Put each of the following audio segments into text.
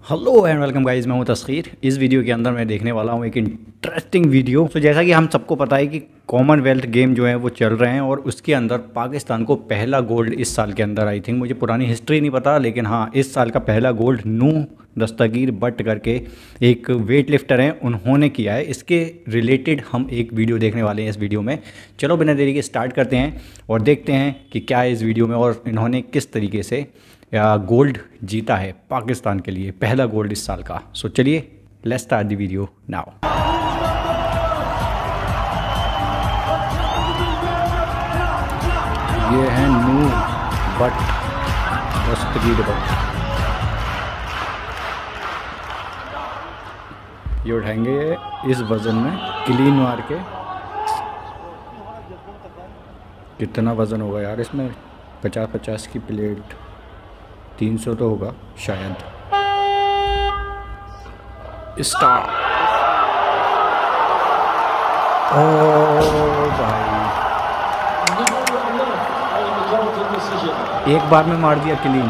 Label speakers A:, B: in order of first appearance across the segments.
A: Hello and welcome guys, मैं हूं तस्खीर। इस वीडियो के अंदर मैं देखने वाला हूं एक इंटरेस्टिंग वीडियो। तो जैसा कि हम सबको पता है कि कॉमनवेल्थ गेम जो है वो चल रहे हैं और उसके अंदर पाकिस्तान को पहला गोल्ड इस साल के अंदर, आई थिंक, मुझे पुरानी हिस्ट्री नहीं पता, लेकिन हाँ इस साल का पहला गोल्ड नूह दस्तगीर भट्ट करके एक वेट लिफ्टर हैं, उन्होंने किया है। इसके रिलेटेड हम एक वीडियो देखने वाले हैं इस वीडियो में। चलो बिना देरी के स्टार्ट करते हैं और देखते हैं कि क्या है इस वीडियो में और इन्होंने किस तरीके से गोल्ड जीता है पाकिस्तान के लिए, पहला गोल्ड इस साल का। सो चलिए let's start the video now. ये है नूह भट्ट दस्तगीर भट्ट। ये उठाएंगे इस वज़न में क्लीन मार के। कितना वज़न होगा यार इसमें? 50-50 की प्लेट, 300 तो होगा शायद। स्टार्ट। ओ भाई, एक बार में मार दिया क्लीन।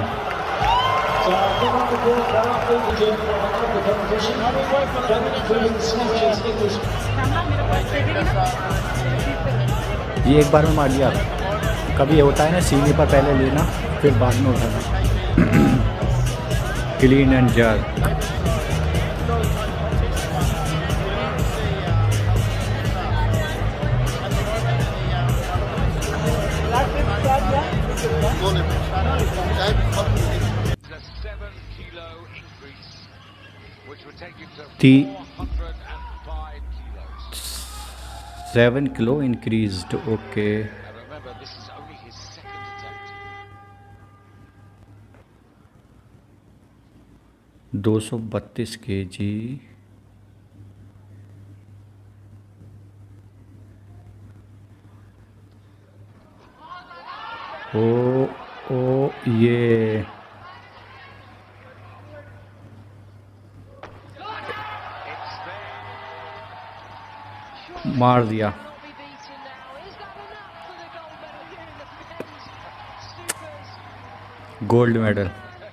A: ये एक बार में मार दिया। कभी होता है ना, सीने पर पहले लेना फिर बाद में उठाना। Clean and jerk. The 7 kilo increased. Okay. 232 kg। ओ ये मार दिया। Gold medal.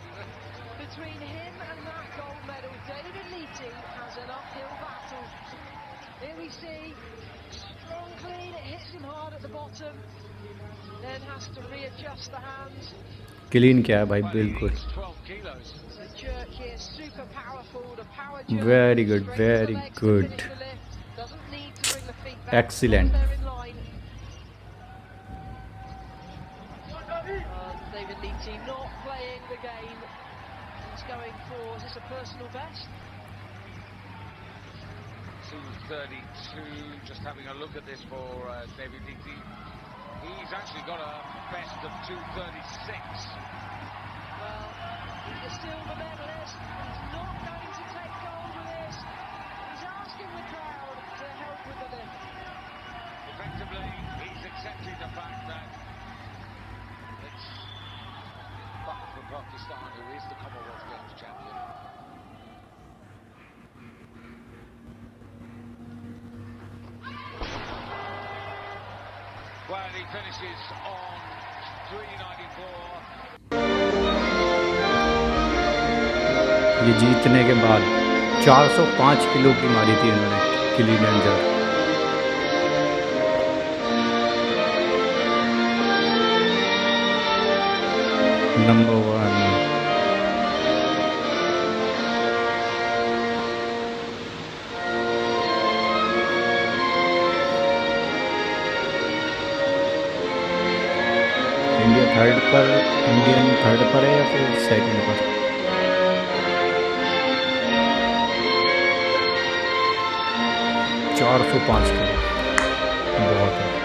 A: क्लीन क्या है भाई, बिल्कुल। Very good, very good, excellent.
B: Just having a look at this for David Leakey. He's actually got a best of 2:36. Well, he's still the medalist. He's not going to take gold with this. He's asking the crowd to help with the lift. Effectively, he's accepting the fact that it's Bhatt from Pakistan, who is the Commonwealth Games champion. Well, he finishes on 394.
A: ये जीतने के बाद 405 kilo की मारी थी इन्होंने clean and jerk. Number 1। Indian third पर है या फिर सेकंड पर? $405 किलो बहुत है।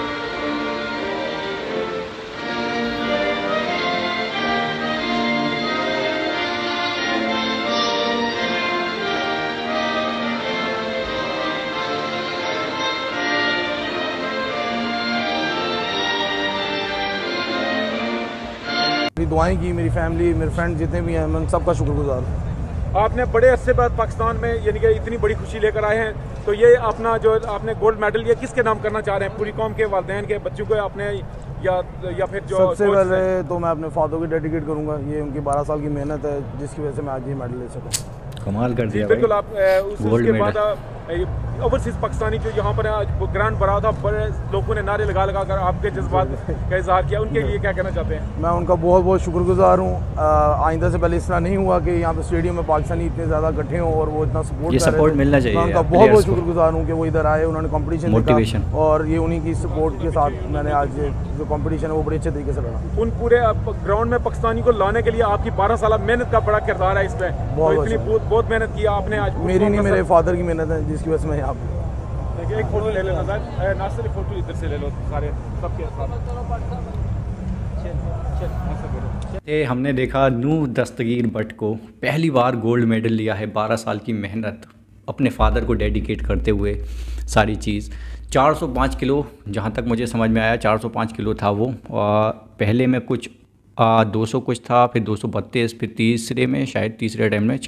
C: दुआएं की, मेरी फैमिली, मेरे फ्रेंड जितने भी हैं, मैं उन सबका शुक्रगुजार हूँ।
D: आपने बड़े अरसे बाद पाकिस्तान में यानी कि इतनी बड़ी खुशी लेकर आए हैं, तो ये अपना जो आपने गोल्ड मेडल ये किसके नाम करना चाह रहे हैं? पूरी कौम के वालिदैन के बच्चों को आपने या फिर जो
C: सबसे
D: coach
C: पहले
D: है?
C: तो मैं अपने फादर को डेडिकेट करूंगा, ये उनकी 12 साल की मेहनत है जिसकी वजह से मैं आज ये मेडल ले सका।
A: कमाल कर
D: जी
A: दिया
D: बिल्कुल।
A: भाई।
D: आप
A: गोल्ड
D: उसके बाद
A: मेडल।
D: ओवरसीज पाकिस्तानी जो यहाँ पर आज ग्रांड बना था, बड़े लोगों ने नारे लगा लगा कर आपके जज्बात का इजहार किया, उनके लिए क्या कहना चाहते हैं?
C: मैं उनका बहुत बहुत शुक्रगुजार हूँ। आइंदा से पहले इस तरह नहीं हुआ कि यहाँ पे स्टेडियम में पाकिस्तानी इतने ज़्यादा इकट्ठे हों और वो इतना
A: ये सपोर्ट मिलना चाहिए
C: मैं उनका
A: यार,
C: बहुत बहुत
A: players को।
C: शुक्रगुजार हूँ कि वो इधर आए, उन्होंने कंपटीशन
A: Motivation।
C: देखा और ये उन्हीं की सपोर्ट के साथ मैंने आज जो कंपटीशन है वो बड़े अच्छे तरीके से लड़ा।
D: उन पूरे ग्राउंड में पाकिस्तानी को लाने के लिए आपकी 12 साल मेहनत का बड़ा किरदार है इसमें। तो इतनी बहुत मेहनत की आपने आज।
C: मेरी नहीं, मेरे फादर की मेहनत है जिसकी वजह से मैं यहाँ पे।
D: देखिए एक फोटो ले लेना सर, नासिर फोटो इधर से ले लो सारे सबके साथ।
A: हमने देखा नूह दस्तगीर भट्ट को पहली बार गोल्ड मेडल लिया है। 12 साल की मेहनत अपने फादर को डेडिकेट करते हुए सारी चीज़। 405 किलो जहाँ तक मुझे समझ में आया 405 किलो था वो। पहले में कुछ 200 कुछ था, फिर 232, फिर तीसरे में शायद तीसरे अटैम्प्ट में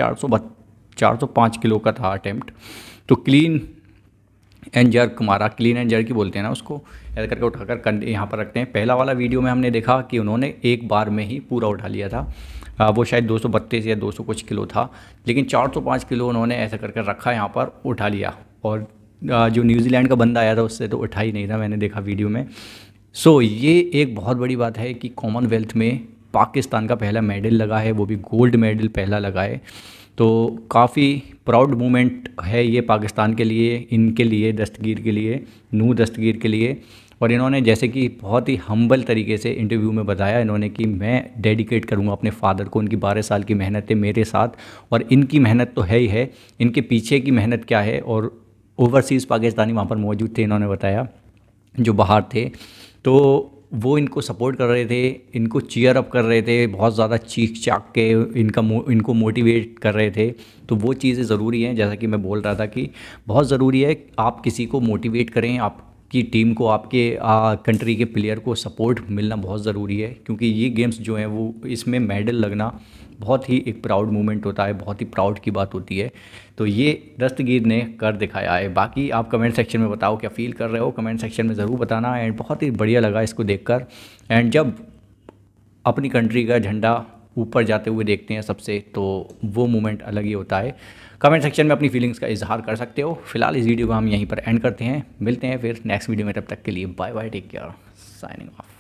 A: 405 किलो का था अटैम्प्ट। तो क्लीन एंड जर्क मारा, क्लीन एंड जर्क ही बोलते हैं ना उसको, ऐसा करके उठाकर कंधे यहाँ पर रखते हैं। पहला वाला वीडियो में हमने देखा कि उन्होंने एक बार में ही पूरा उठा लिया था। वो शायद 232 या 200 कुछ किलो था, लेकिन 405 किलो उन्होंने ऐसा करके रखा, यहाँ पर उठा लिया। और जो न्यूजीलैंड का बंदा आया था उससे तो उठा ही नहीं था, मैंने देखा वीडियो में। सो ये एक बहुत बड़ी बात है कि कॉमनवेल्थ में पाकिस्तान का पहला मेडल लगा है, वो भी गोल्ड मेडल पहला लगा है। तो काफ़ी प्राउड मोमेंट है ये पाकिस्तान के लिए, इनके लिए, दस्तगीर के लिए, नूह दस्तगीर के लिए। और इन्होंने जैसे कि बहुत ही हम्बल तरीके से इंटरव्यू में बताया इन्होंने कि मैं डेडिकेट करूंगा अपने फादर को, उनकी 12 साल की मेहनत है मेरे साथ और इनकी मेहनत तो है ही है, इनके पीछे की मेहनत क्या है। और ओवरसीज़ पाकिस्तानी वहाँ पर मौजूद थे, इन्होंने बताया जो बाहर थे, तो वो इनको सपोर्ट कर रहे थे, इनको चीयर अप कर रहे थे, बहुत ज़्यादा चीख चाक के इनको मोटिवेट कर रहे थे। तो वो चीज़ें ज़रूरी हैं, जैसा कि मैं बोल रहा था कि बहुत ज़रूरी है आप किसी को मोटिवेट करें, आपकी टीम को, आपके कंट्री के प्लेयर को सपोर्ट मिलना बहुत ज़रूरी है। क्योंकि ये गेम्स जो हैं वो इसमें मेडल लगना बहुत ही एक प्राउड मोमेंट होता है, बहुत ही प्राउड की बात होती है। तो ये दस्तगीर ने कर दिखाया है। बाकी आप कमेंट सेक्शन में बताओ क्या फ़ील कर रहे हो, कमेंट सेक्शन में ज़रूर बताना। एंड बहुत ही बढ़िया लगा इसको देखकर। एंड जब अपनी कंट्री का झंडा ऊपर जाते हुए देखते हैं सबसे, तो वो मोमेंट अलग ही होता है। कमेंट सेक्शन में अपनी फीलिंग्स का इजहार कर सकते हो। फिलहाल इस वीडियो को हम यहीं पर एंड करते हैं, मिलते हैं फिर नेक्स्ट वीडियो में। तब तक के लिए bye bye, take care, signing of.